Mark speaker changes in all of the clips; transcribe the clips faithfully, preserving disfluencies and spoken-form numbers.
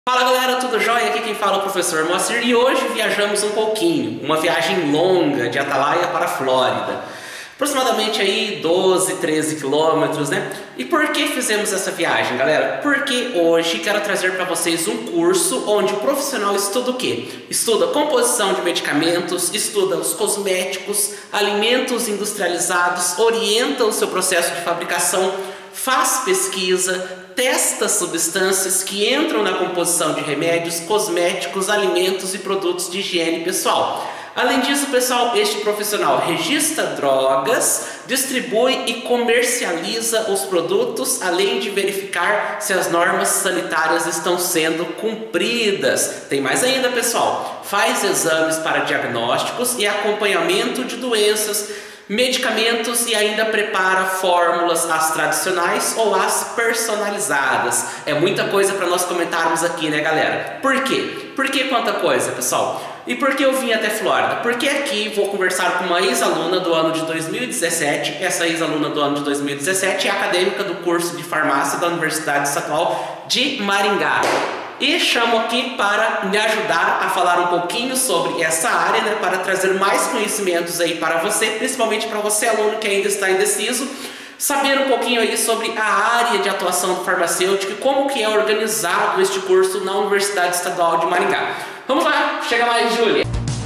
Speaker 1: Fala galera, tudo jóia? Aqui quem fala é o professor Moacir e hoje viajamos um pouquinho, uma viagem longa de Atalaia para a Flórida, aproximadamente aí doze, treze quilômetros, né? E por que fizemos essa viagem, galera? Porque hoje quero trazer para vocês um curso onde o profissional estuda o quê? Estuda composição de medicamentos, estuda os cosméticos, alimentos industrializados, orienta o seu processo de fabricação, faz pesquisa, testa substâncias que entram na composição de remédios, cosméticos, alimentos e produtos de higiene pessoal. Além disso, pessoal, este profissional registra drogas, distribui e comercializa os produtos, além de verificar se as normas sanitárias estão sendo cumpridas. Tem mais ainda, pessoal, faz exames para diagnósticos e acompanhamento de doenças, medicamentos e ainda prepara fórmulas, as tradicionais ou as personalizadas. É muita coisa para nós comentarmos aqui, né, galera? Por quê? Por que quanta coisa, pessoal? E por que eu vim até Flórida? Porque aqui vou conversar com uma ex-aluna do ano de dois mil e dezessete. Essa ex-aluna do ano de dois mil e dezessete é acadêmica do curso de farmácia da Universidade Estadual de Maringá. E chamo aqui para me ajudar a falar um pouquinho sobre essa área, né, para trazer mais conhecimentos aí para você, principalmente para você aluno que ainda está indeciso, saber um pouquinho aí sobre a área de atuação do farmacêutico e como que é organizado este curso na Universidade Estadual de Maringá. Vamos lá, chega mais, Júlia!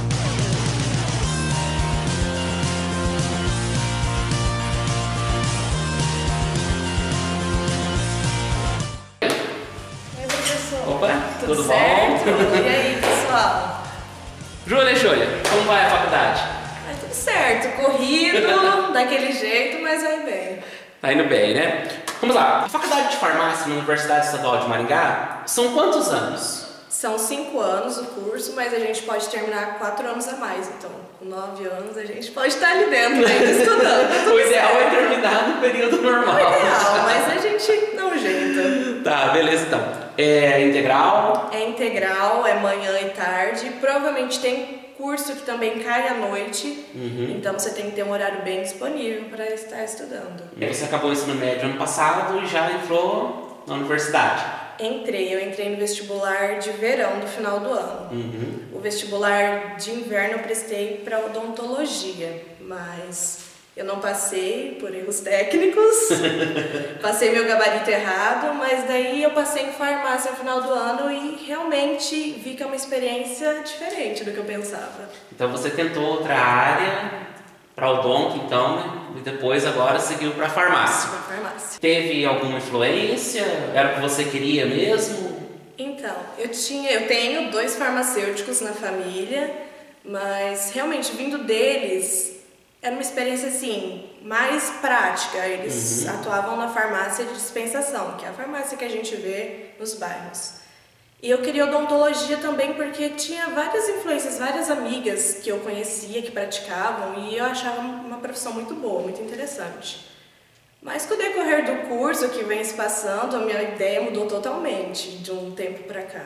Speaker 1: Opa, tudo, tudo
Speaker 2: certo?
Speaker 1: bom?
Speaker 2: E aí, pessoal?
Speaker 1: Júlia, Júlia, como vai a faculdade?
Speaker 2: Vai tudo certo, corrido, daquele jeito, mas vai bem.
Speaker 1: Tá indo bem, né? Vamos lá. A faculdade de farmácia na Universidade Estadual de Maringá são quantos anos?
Speaker 2: São cinco anos o curso, mas a gente pode terminar quatro anos a mais. Então, com nove anos, a gente pode estar ali dentro ainda estudando.
Speaker 1: O ideal certo. É terminar no período normal.
Speaker 2: É o ideal, mas a gente dá um jeito.
Speaker 1: Tá, beleza então. É integral?
Speaker 2: É integral, é manhã e tarde. Provavelmente tem curso que também cai à noite. Uhum. Então você tem que ter um horário bem disponível para estar estudando.
Speaker 1: E você acabou o ensino médio ano passado e já entrou na universidade?
Speaker 2: Entrei, eu entrei no vestibular de verão do final do ano. Uhum. O vestibular de inverno eu prestei para odontologia, mas eu não passei por erros técnicos, passei meu gabarito errado, mas daí eu passei em farmácia no final do ano e realmente vi que é uma experiência diferente do que eu pensava.
Speaker 1: Então você tentou outra área para odonto, então, né? E depois agora seguiu para farmácia.
Speaker 2: Para farmácia.
Speaker 1: Teve alguma influência? Era o que você queria mesmo?
Speaker 2: Então, eu tinha, eu tenho dois farmacêuticos na família, mas realmente vindo deles era uma experiência assim, mais prática. Eles uhum. atuavam na farmácia de dispensação, que é a farmácia que a gente vê nos bairros. E eu queria odontologia também porque tinha várias influências, várias amigas que eu conhecia, que praticavam, e eu achava uma profissão muito boa, muito interessante. Mas com o decorrer do curso que vem se passando, a minha ideia mudou totalmente de um tempo para cá.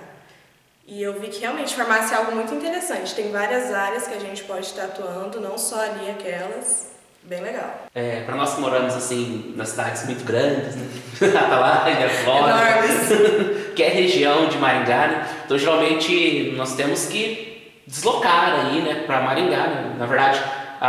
Speaker 2: E eu vi que realmente farmácia é algo muito interessante. Tem várias áreas que a gente pode estar atuando, não só ali aquelas. Bem legal.
Speaker 1: É, para nós que moramos assim, nas cidades muito grandes, né? Atalaia, Flórida, que é região de Maringá, né? Então geralmente nós temos que deslocar aí, né, para Maringá, né? Na verdade,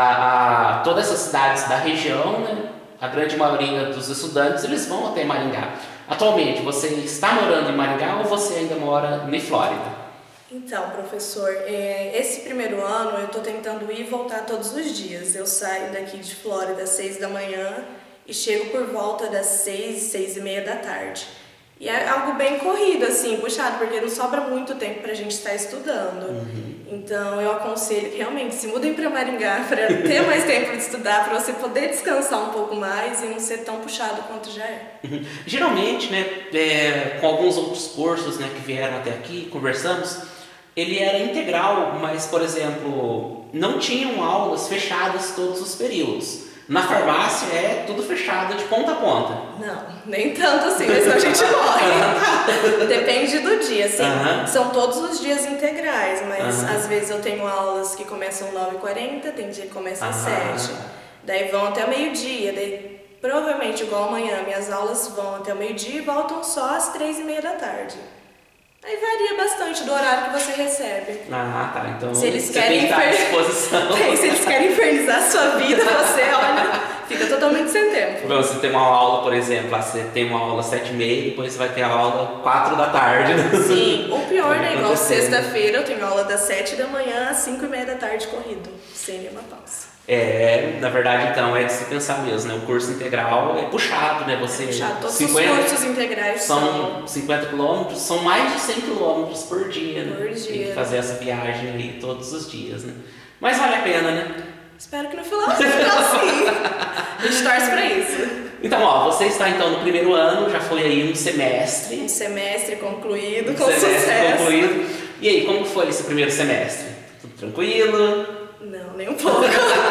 Speaker 1: a, a, todas essas cidades da região, né, a grande maioria dos estudantes, eles vão até Maringá. Atualmente, você está morando em Maringá ou você ainda mora em Flórida?
Speaker 2: Então, professor, esse primeiro ano eu estou tentando ir e voltar todos os dias. Eu saio daqui de Flórida às seis da manhã e chego por volta das seis, seis e meia da tarde. E é algo bem corrido, assim, puxado, porque não sobra muito tempo para a gente estar estudando. Uhum. Então, eu aconselho que realmente se mudem para Maringá para ter mais tempo de estudar, para você poder descansar um pouco mais e não ser tão puxado quanto já é.
Speaker 1: Uhum. Geralmente, né, é, com alguns outros cursos, né, que vieram até aqui, conversamos, ele era integral, mas, por exemplo, não tinham aulas fechadas todos os períodos. Na farmácia é tudo fechado de ponta a ponta.
Speaker 2: Não, nem tanto assim, mas a gente morre. Depende do dia, assim. Uh-huh. São todos os dias integrais, mas uh-huh. às vezes eu tenho aulas que começam nove e quarenta, tem dia que começa às uh-huh. sete. Daí vão até meio-dia, daí provavelmente igual amanhã, minhas aulas vão até o meio-dia e voltam só às três e meia da tarde. Aí varia bastante do horário que você recebe.
Speaker 1: Ah, tá. Então
Speaker 2: se eles
Speaker 1: você
Speaker 2: querem
Speaker 1: tem que estar à
Speaker 2: infer...
Speaker 1: disposição.
Speaker 2: Tem, se eles querem infernizar a sua vida, você, olha, fica totalmente sem tempo.
Speaker 1: Você tem uma aula, por exemplo, lá você tem uma aula às sete e meia, depois você vai ter a aula quatro da tarde. Né?
Speaker 2: Sim, o pior, né? Igual sexta-feira eu tenho aula das sete da manhã às cinco e meia da tarde corrido, sem nenhuma pausa.
Speaker 1: É, na verdade, então, é de se pensar mesmo, né? O curso integral é puxado, né? Você,
Speaker 2: é puxado, todos
Speaker 1: cinquenta,
Speaker 2: os cursos integrais
Speaker 1: são...
Speaker 2: são...
Speaker 1: cinquenta quilômetros, são mais de cem quilômetros por dia, né?
Speaker 2: Por dia.
Speaker 1: Tem que fazer essa viagem aí todos os dias, né? Mas vale a pena, né?
Speaker 2: Espero que no final, no final sim. A gente torce pra isso.
Speaker 1: Então, ó, você está então no primeiro ano, já foi aí um semestre.
Speaker 2: Um semestre concluído,
Speaker 1: um
Speaker 2: com
Speaker 1: semestre
Speaker 2: sucesso.
Speaker 1: concluído. E aí, como foi esse primeiro semestre? Tudo tranquilo?
Speaker 2: Não, nem um pouco.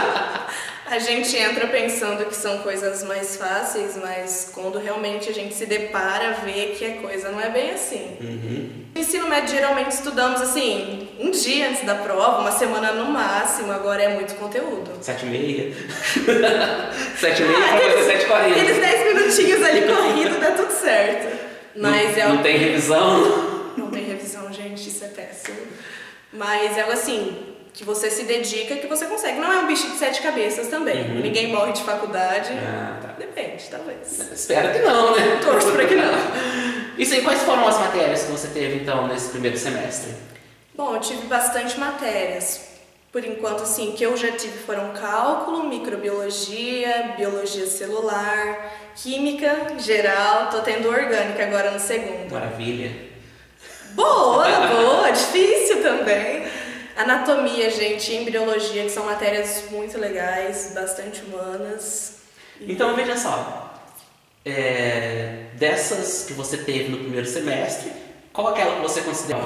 Speaker 2: A gente entra pensando que são coisas mais fáceis, mas quando realmente a gente se depara, vê que a coisa não é bem assim.
Speaker 1: Uhum.
Speaker 2: No ensino médio, geralmente estudamos assim, um dia antes da prova, uma semana no máximo, agora é muito conteúdo.
Speaker 1: Sete e meia. Sete e meia ah, pra fazer sete e quarenta.
Speaker 2: Aqueles dez minutinhos ali corrido, dá tudo certo. Mas
Speaker 1: não,
Speaker 2: é
Speaker 1: não
Speaker 2: algo...
Speaker 1: tem revisão?
Speaker 2: Não tem revisão, gente, isso é péssimo. Mas é algo assim... que você se dedica, que você consegue. Não é um bicho de sete cabeças também. Uhum. Ninguém morre de faculdade.
Speaker 1: Ah, tá.
Speaker 2: Depende, talvez.
Speaker 1: Espero que não, né?
Speaker 2: Torço pra que não.
Speaker 1: Isso aí, quais foram as matérias que você teve, então, nesse primeiro semestre?
Speaker 2: Bom, eu tive bastante matérias. Por enquanto, assim, que eu já tive foram cálculo, microbiologia, biologia celular, química geral. Tô tendo orgânica agora no segundo.
Speaker 1: Maravilha.
Speaker 2: Boa, boa. Difícil também. Anatomia, gente, embriologia, que são matérias muito legais, bastante humanas.
Speaker 1: Então, veja só, é, dessas que você teve no primeiro semestre, qual aquela que você considera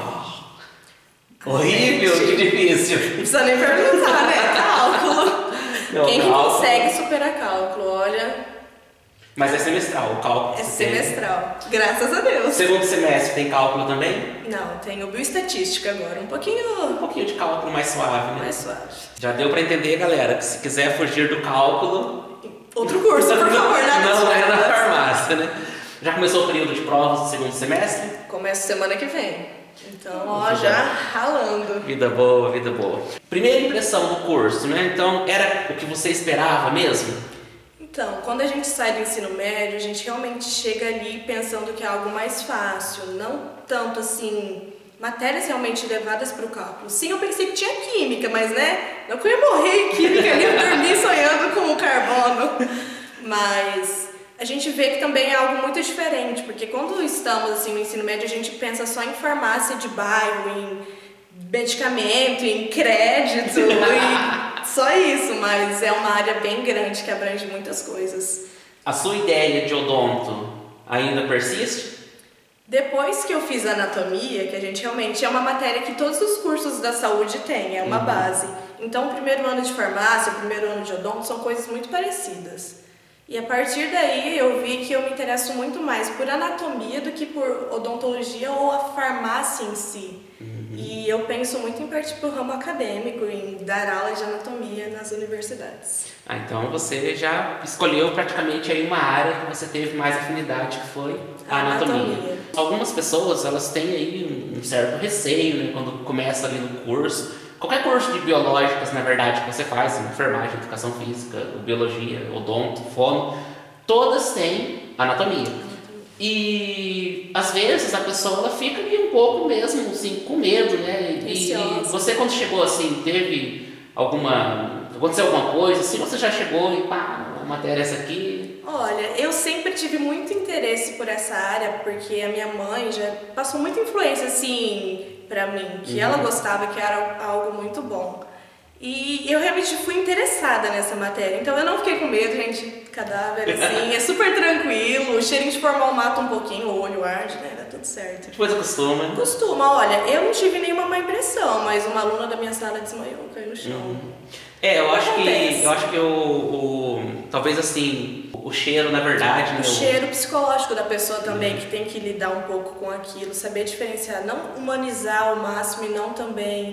Speaker 1: oh, horrível, gente, que difícil?
Speaker 2: Não precisa nem perguntar, né? Cálculo. Não, Quem cálculo. que consegue superar cálculo? Olha...
Speaker 1: Mas é semestral, o cálculo.
Speaker 2: É semestral, tem. Graças a Deus.
Speaker 1: Segundo semestre tem cálculo também?
Speaker 2: Não, tenho bioestatística agora, um pouquinho...
Speaker 1: Um pouquinho de cálculo mais suave, né?
Speaker 2: Mais suave.
Speaker 1: Já deu pra entender, galera, que se quiser fugir do cálculo...
Speaker 2: Outro curso, por favor, nada
Speaker 1: Não é na farmácia, né? Já começou o período de provas do segundo semestre?
Speaker 2: Começa semana que vem. Então, ó, vida, já ralando.
Speaker 1: Vida boa, vida boa. Primeira impressão do curso, né? Então, era o que você esperava mesmo?
Speaker 2: Então, quando a gente sai do ensino médio, a gente realmente chega ali pensando que é algo mais fácil, não tanto assim, matérias realmente levadas para o cálculo. Sim, eu pensei que tinha química, mas né, não que eu ia morrer em química ali, eu dormi sonhando com o carbono. Mas a gente vê que também é algo muito diferente, porque quando estamos assim no ensino médio, a gente pensa só em farmácia de bairro, em medicamento, em crédito, em... Só isso, mas é uma área bem grande que abrange muitas coisas.
Speaker 1: A sua ideia de odonto ainda persiste?
Speaker 2: Depois que eu fiz anatomia, que a gente realmente é uma matéria que todos os cursos da saúde têm, é uma uhum. base. Então, o primeiro ano de farmácia, o primeiro ano de odonto são coisas muito parecidas. E a partir daí eu vi que eu me interesso muito mais por anatomia do que por odontologia ou a farmácia em si. Uhum. E eu penso muito em partir para o ramo acadêmico, em dar aula de anatomia nas universidades.
Speaker 1: Ah, então você já escolheu praticamente aí uma área que você teve mais afinidade, que foi a, a anatomia. anatomia. Algumas pessoas, elas têm aí um certo receio, né, quando começa ali no curso. Qualquer curso de biológicas, na verdade, que você faz, enfermagem, educação física, biologia, odonto, fono, todas têm anatomia. E às vezes a pessoa ela fica ali um pouco mesmo assim, com medo, né? E, e você quando chegou assim, teve alguma... aconteceu alguma coisa assim, você já chegou e pá, a matéria é essa aqui?
Speaker 2: Olha, eu sempre tive muito interesse por essa área, porque a minha mãe já passou muita influência assim pra mim, que uhum. ela gostava, que era algo muito bom. E eu realmente fui interessada nessa matéria, então eu não fiquei com medo, gente, cadáver assim, é super tranquilo, o cheirinho de formal mata um pouquinho, o olho arde, né, dá tudo certo.
Speaker 1: Depois acostuma.
Speaker 2: Costuma, olha, eu não tive nenhuma má impressão, mas uma aluna da minha sala desmaiou, caiu no chão.
Speaker 1: Uhum. É, eu acho que, eu acho que o, o, talvez assim, o cheiro na verdade...
Speaker 2: O
Speaker 1: né,
Speaker 2: cheiro psicológico da pessoa também, uhum. que tem que lidar um pouco com aquilo, saber diferenciar, não humanizar ao máximo e não também...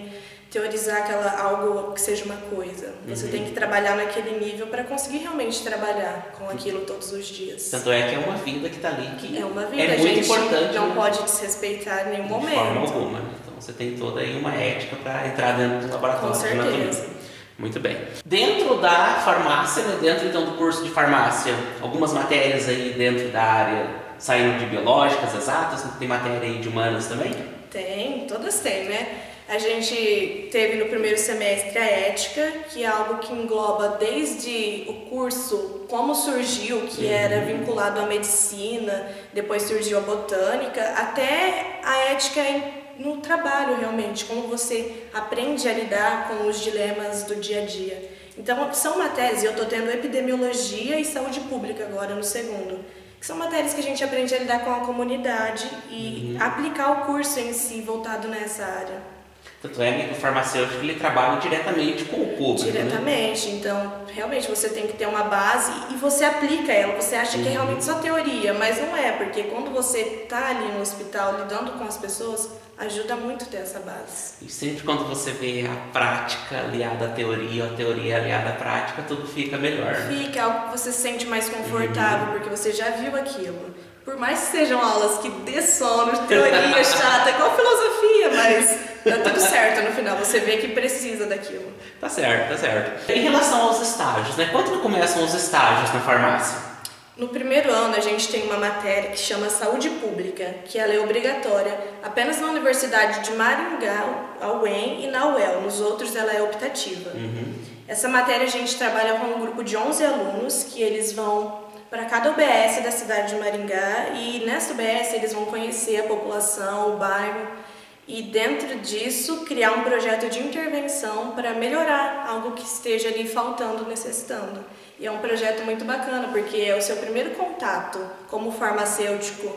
Speaker 2: teorizar aquela, algo que seja uma coisa. Você uhum. tem que trabalhar naquele nível para conseguir realmente trabalhar com aquilo todos os dias.
Speaker 1: Tanto é que é uma vida que está ali, que
Speaker 2: é, uma vida,
Speaker 1: é muito importante.
Speaker 2: Não
Speaker 1: né?
Speaker 2: pode desrespeitar em nenhum
Speaker 1: de
Speaker 2: momento.
Speaker 1: De forma alguma. Então você tem toda aí uma ética para entrar dentro do laboratório.
Speaker 2: Com certeza.
Speaker 1: Muito bem. Dentro da farmácia, né, dentro então do curso de farmácia, algumas matérias aí dentro da área saindo de biológicas, exatas, tem matéria aí de humanas também?
Speaker 2: Tem, todas têm, né? A gente teve no primeiro semestre a ética, que é algo que engloba desde o curso, como surgiu, que uhum. era vinculado à medicina, depois surgiu a botânica, até a ética em no trabalho realmente, como você aprende a lidar com os dilemas do dia a dia. Então, são matérias, e eu estou tendo epidemiologia e saúde pública agora no segundo, que são matérias que a gente aprende a lidar com a comunidade e uhum. aplicar o curso em si voltado nessa área.
Speaker 1: Tanto é que o farmacêutico ele trabalha diretamente com o público.
Speaker 2: Diretamente, né? Então realmente você tem que ter uma base e você aplica ela. Você acha uhum. que é realmente só teoria, mas não é, porque quando você está ali no hospital lidando com as pessoas, ajuda muito ter essa base.
Speaker 1: E sempre quando você vê a prática aliada à teoria, ou a teoria aliada à prática, tudo fica melhor. Né?
Speaker 2: Fica algo que você se sente mais confortável, uhum. porque você já viu aquilo. Por mais que sejam aulas que dê sono, teoria chata, igual filosofia, mas dá tudo certo no final, você vê que precisa daquilo.
Speaker 1: Tá certo, tá certo. Em relação aos estágios, né? Quando começam os estágios na farmácia?
Speaker 2: No primeiro ano a gente tem uma matéria que chama Saúde Pública, que ela é obrigatória apenas na Universidade de Maringá, a U E M e na U E L, nos outros ela é optativa. Uhum. Essa matéria a gente trabalha com um grupo de onze alunos que eles vão para cada U B S da cidade de Maringá e nessa U B S eles vão conhecer a população, o bairro e dentro disso criar um projeto de intervenção para melhorar algo que esteja ali faltando, necessitando. E é um projeto muito bacana porque é o seu primeiro contato como farmacêutico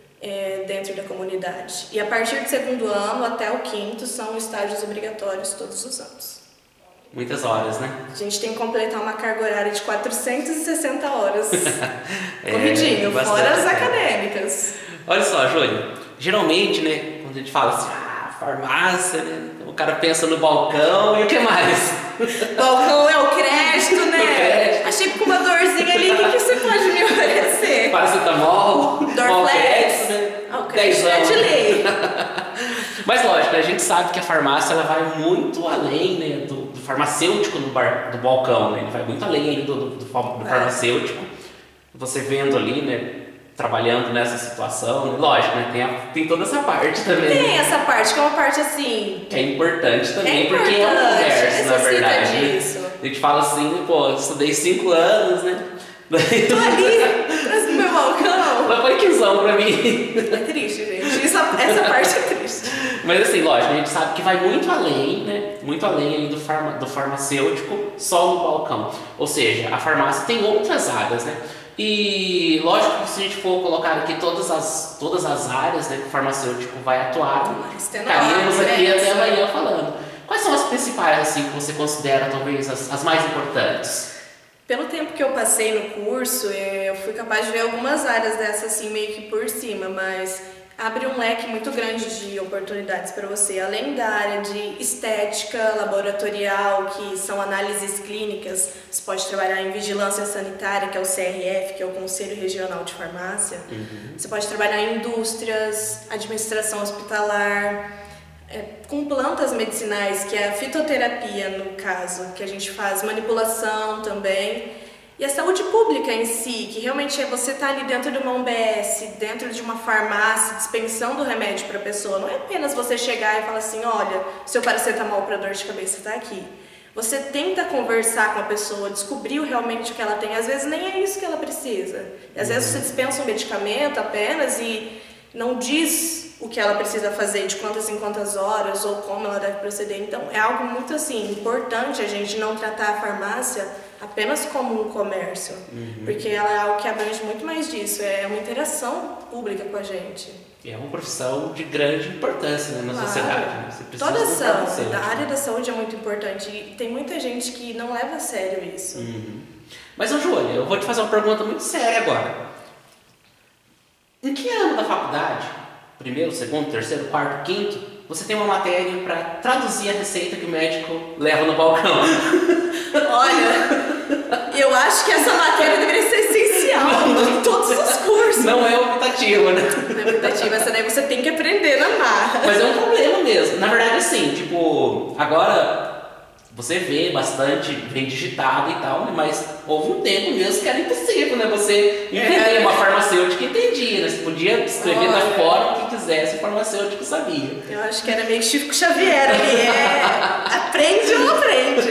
Speaker 2: é, dentro da comunidade. E a partir do segundo ano até o quinto são estágios obrigatórios todos os anos.
Speaker 1: Muitas horas, né?
Speaker 2: A gente tem que completar uma carga horária de quatrocentas e sessenta horas. é, corridinho, fora as acadêmicas.
Speaker 1: Olha só, Júlio, geralmente, né, quando a gente fala assim, ah, farmácia, né, o cara pensa no balcão e o que mais?
Speaker 2: Balcão é o crédito, né? Crédito. Achei que com uma dorzinha ali, o que, que você pode me oferecer?
Speaker 1: Paracetamol,
Speaker 2: Dorflex,
Speaker 1: né?
Speaker 2: O crédito é de lei.
Speaker 1: Mas lógico, a gente sabe que a farmácia ela vai muito além, né, do, do farmacêutico no bar, do balcão, né? Ele vai muito além ali do, do, do farmacêutico. Você vendo ali, né, trabalhando nessa situação, lógico, né, tem, a, tem toda essa parte também.
Speaker 2: Tem essa parte, que é uma parte assim...
Speaker 1: Que é importante também,
Speaker 2: é importante,
Speaker 1: porque é um universo, na verdade.
Speaker 2: Disso.
Speaker 1: Né? A gente fala assim, pô, eu estudei cinco anos, né?
Speaker 2: Tô ali, atrás do meu balcão.
Speaker 1: Mas foi quinzão pra mim.
Speaker 2: É triste, gente. Isso, essa parte é triste.
Speaker 1: Mas assim, lógico, a gente sabe que vai muito além, né? Muito além ali do, farma, do farmacêutico só no balcão. Ou seja, a farmácia tem outras áreas, né? E lógico que se a gente for colocar aqui todas as, todas as áreas, né, que o farmacêutico vai atuar, ficaríamos aqui né? até amanhã falando. Quais são as principais assim, que você considera talvez as, as mais importantes?
Speaker 2: Pelo tempo que eu passei no curso, eu fui capaz de ver algumas áreas dessas assim meio que por cima, mas abre um leque muito grande de oportunidades para você, além da área de estética, laboratorial, que são análises clínicas, você pode trabalhar em vigilância sanitária, que é o C R F, que é o Conselho Regional de Farmácia, uhum. Você pode trabalhar em indústrias, administração hospitalar, é, com plantas medicinais, que é a fitoterapia no caso, que a gente faz manipulação também. E a saúde pública em si, que realmente é você estar ali dentro de uma U B S, dentro de uma farmácia, dispensando o remédio para a pessoa. Não é apenas você chegar e falar assim, olha, seu paracetamol para dor de cabeça está aqui. Você tenta conversar com a pessoa, descobrir realmente o que ela tem. Às vezes nem é isso que ela precisa. E às vezes você dispensa um medicamento apenas e não diz o que ela precisa fazer, de quantas em quantas horas ou como ela deve proceder. Então é algo muito assim importante a gente não tratar a farmácia apenas como um comércio, uhum. Porque ela é algo que abrange muito mais disso, é uma interação pública com a gente.
Speaker 1: E é uma profissão de grande importância, né, na
Speaker 2: claro.
Speaker 1: sociedade. Né? Você precisa
Speaker 2: toda a saúde, da área da saúde é muito importante e tem muita gente que não leva a sério isso.
Speaker 1: Uhum. Mas, ô Júlia, eu vou te fazer uma pergunta muito séria agora. Em que ano da faculdade, primeiro, segundo, terceiro, quarto, quinto, você tem uma matéria para traduzir a receita que o médico leva no balcão.
Speaker 2: Olha, eu acho que essa matéria deveria ser essencial em todos os cursos.
Speaker 1: Não é optativa, né?
Speaker 2: Não é optativa, essa daí você tem que aprender na marra.
Speaker 1: Mas é um problema mesmo. Na verdade, assim, tipo, agora você vê bastante, vem digitado e tal, né? Mas houve um tempo mesmo que era impossível, né? Você entender, é. Uma farmacêutica entendia, né? Você podia escrever Olha. Da forma que quisesse, o farmacêutico sabia.
Speaker 2: Eu acho que era meio Chico Xavier ali, é... aprende ou não aprende.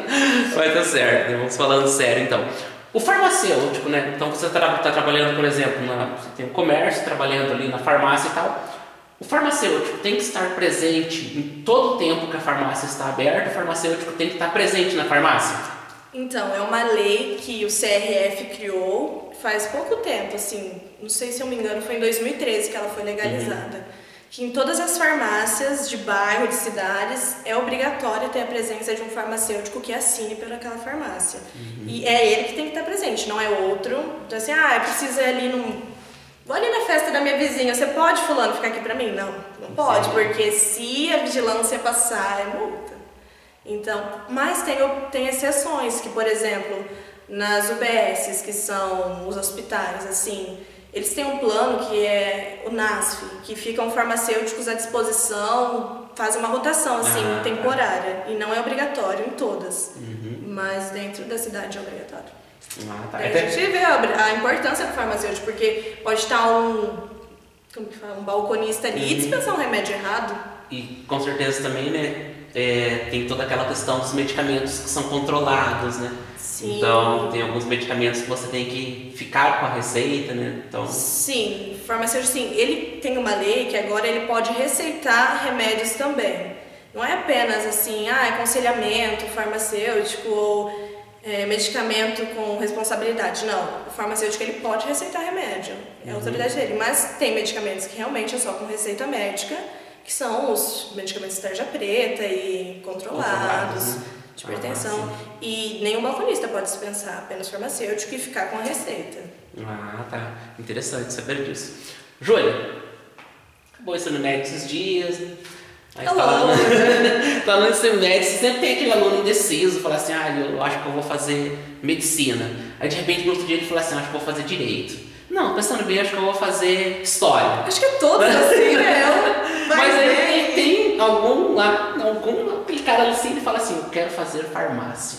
Speaker 1: Vai tá certo, né? Vamos falando sério então. O farmacêutico, né? Então você está tá trabalhando, por exemplo, na, você tem um comércio, trabalhando ali na farmácia e tal. O farmacêutico tem que estar presente em todo o tempo que a farmácia está aberta, o farmacêutico tem que estar presente na farmácia?
Speaker 2: Então, é uma lei que o C R F criou faz pouco tempo, assim, não sei se eu me engano, foi em dois mil e treze que ela foi legalizada. Uhum. Que em todas as farmácias de bairro, de cidades, é obrigatório ter a presença de um farmacêutico que assine pelaquela farmácia. Uhum. E é ele que tem que estar presente, não é outro. Então assim, ah, eu preciso ir ali num... Vou ali na festa da minha vizinha, você pode, fulano, ficar aqui pra mim? Não, não pode, porque se a vigilância passar, é multa. Então, mas tem, tem exceções, que por exemplo, nas U B Ss, que são os hospitais, assim, eles têm um plano que é o NASF, que ficam farmacêuticos à disposição, fazem uma rotação, assim, ah, temporária, e não é obrigatório em todas, uhum. Mas dentro da cidade é obrigatório.
Speaker 1: Ah, tá.
Speaker 2: A gente vê a, a importância do farmacêutico, porque pode estar um, como que fala, um balconista ali, uhum. E dispensar um remédio errado.
Speaker 1: E com certeza também, né, é, tem toda aquela questão dos medicamentos que são controlados, né?
Speaker 2: Sim.
Speaker 1: Então tem alguns medicamentos que você tem que ficar com a receita, né? Então...
Speaker 2: Sim, o farmacêutico, sim, ele tem uma lei que agora ele pode receitar remédios também. Não é apenas assim, ah, aconselhamento farmacêutico ou... É, medicamento com responsabilidade. Não, o farmacêutico ele pode receitar remédio, é a uhum. autoridade dele, mas tem medicamentos que realmente é só com receita médica, que são os medicamentos de tarja preta e controlados, controlados né? de hipertensão, ah, e nenhum balconista pode dispensar, apenas farmacêutico e ficar com a receita.
Speaker 1: Ah, tá. Interessante saber disso. Júlia, acabou esse médico esses dias, né? Aí falando, falando em ensino médio, sempre tem aquele aluno indeciso, fala assim, ah, eu acho que eu vou fazer medicina. Aí de repente no outro dia ele fala assim, ah, acho que eu vou fazer direito. Não, pensando bem, acho que eu vou fazer história.
Speaker 2: Acho que é todos assim, né?
Speaker 1: Mas aí tem, tem algum lá, algum aquele cara assim, ele fala assim, eu quero fazer farmácia.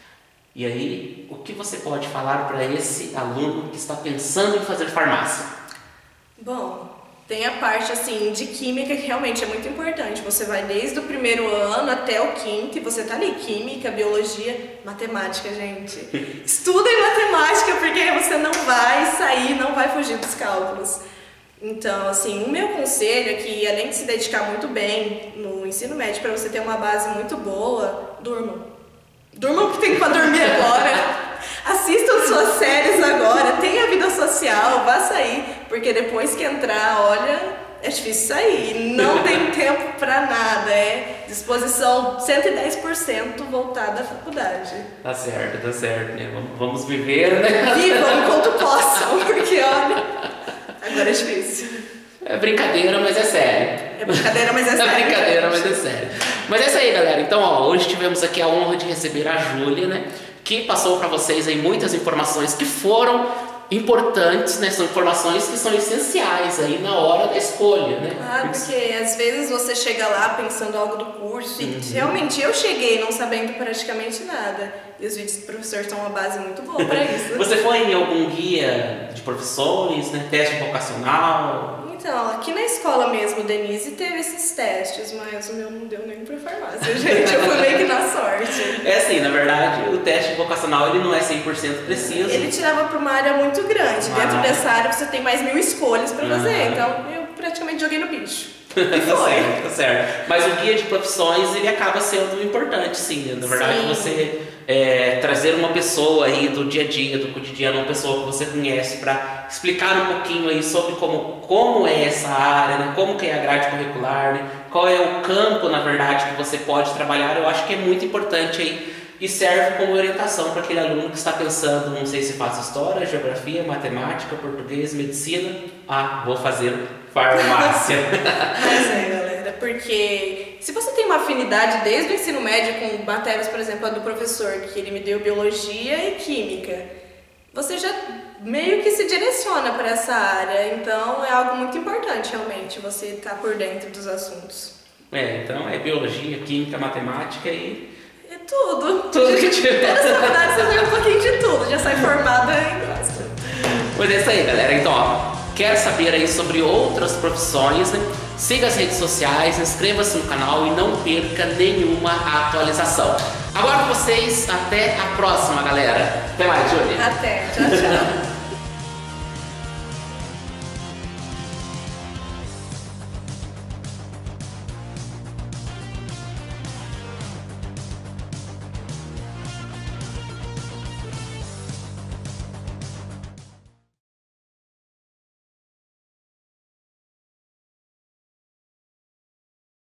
Speaker 1: E aí, o que você pode falar para esse aluno que está pensando em fazer farmácia?
Speaker 2: Bom... Tem a parte assim de química que realmente é muito importante. Você vai desde o primeiro ano até o quinto e você tá ali, química, biologia, matemática, gente. Estudem matemática porque você não vai sair, não vai fugir dos cálculos. Então, assim, o meu conselho é que além de se dedicar muito bem no ensino médio para você ter uma base muito boa, durmam. Durmam porque tem que dormir agora. Assistam suas séries agora, tenha vida social, vá sair, porque depois que entrar, olha, é difícil sair, não tem tempo pra nada, é disposição cento e dez por cento voltada à faculdade.
Speaker 1: Tá certo, tá certo, né? Vamos, vamos viver, né?
Speaker 2: Vivam enquanto possam, porque olha, agora é difícil.
Speaker 1: É brincadeira, mas é sério.
Speaker 2: É brincadeira, mas é sério.
Speaker 1: É brincadeira, mas é sério. Mas é isso aí, galera. Então, ó, hoje tivemos aqui a honra de receber a Júlia, né? Que passou para vocês aí muitas informações que foram importantes, né? São informações que são essenciais aí na hora da escolha, né?
Speaker 2: Ah, porque às vezes você chega lá pensando algo do curso e uhum. realmente eu cheguei não sabendo praticamente nada. E os vídeos do professor são uma base muito boa para isso.
Speaker 1: Você foi em algum guia de profissões, né? Teste vocacional?
Speaker 2: Então, aqui na escola mesmo, Denise teve esses testes, mas o meu não deu nem pra farmácia, gente. Eu fui meio que na sorte.
Speaker 1: É assim, na verdade, o teste vocacional ele não é cem por cento preciso.
Speaker 2: Ele tirava pra uma área muito grande. Ah. Dentro dessa área você tem mais mil escolhas pra fazer. Ah. Então, eu praticamente joguei no bicho. E
Speaker 1: tá
Speaker 2: foi.
Speaker 1: certo, tá certo. Mas o guia de profissões, ele acaba sendo importante, sim. Na verdade, sim. Você é, trazer uma pessoa aí do dia a dia, do cotidiano, uma pessoa que você conhece para explicar um pouquinho aí sobre como, como é essa área, né? Como que é a grade curricular, né? Qual é o campo, na verdade, que você pode trabalhar. Eu acho que é muito importante aí e serve como orientação para aquele aluno que está pensando, não sei se faço história, geografia, matemática, português, medicina. Ah, vou fazer farmácia.
Speaker 2: Mas é, galera, porque se você tem uma afinidade desde o ensino médio com matérias, por exemplo, a do professor, que ele me deu biologia e química, você já meio que se direciona para essa área, então é algo muito importante realmente, você estar por dentro dos assuntos.
Speaker 1: É, então é biologia, química, matemática e...
Speaker 2: É tudo.
Speaker 1: Tudo que tiver.
Speaker 2: Todas as faculdades você vê um pouquinho de tudo, já sai formada em gosta.
Speaker 1: Pois é isso aí, galera. Então, ó, quer saber aí sobre outras profissões, né? Siga as redes sociais, inscreva-se no canal e não perca nenhuma atualização. Agora vocês, até a próxima, galera. Até mais, Júlia.
Speaker 2: Até, tchau, tchau.